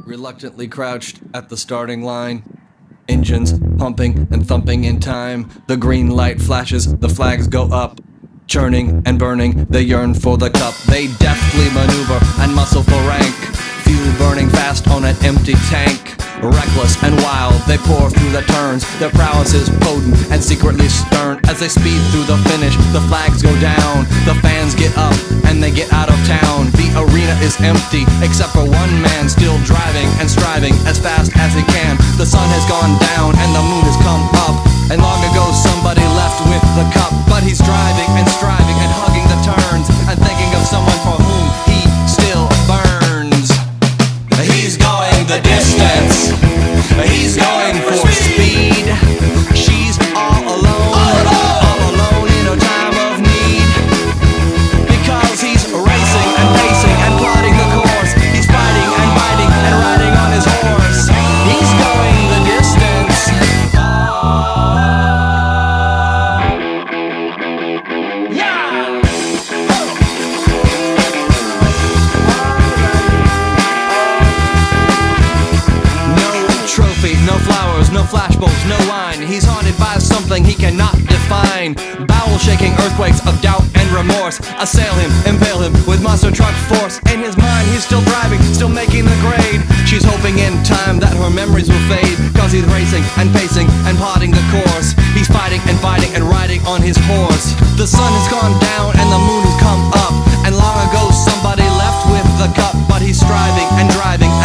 reluctantly crouched at the starting line. Engines pumping and thumping in time. The green light flashes, the flags go up. Churning and burning, they yearn for the cup. They deftly maneuver and muscle for rank. Fuel burning fast on an empty tank. Reckless and wild, they pour through the turns. Their prowess is potent and secretly stern. As they speed through the finish, the flags go down. The fans get up and they get out of town. The arena is empty, except for one man still driving and striving as fast as he can. The sun has gone down and the moon has come up. And long ago somebody left with the cup. But he's driving and striving and hugging the turns and thinking of someone for whom he still burns. He's going the distance. He's going for speed. She's all alone in a time of need. Because he's racing and pacing and plotting the course. He's fighting and biting and riding on his horse. He's going the distance. Yeah! Trophy, no flowers, no flashbulbs, no wine. He's haunted by something he cannot define. Bowel-shaking earthquakes of doubt and remorse assail him, impale him with monster truck force. In his mind he's still driving, still making the grade. She's hoping in time that her memories will fade. Cause he's racing and pacing and plotting the course. He's fighting and fighting and riding on his horse. The sun has gone down and the moon has come up. And long ago somebody left with the cup. But he's striving and driving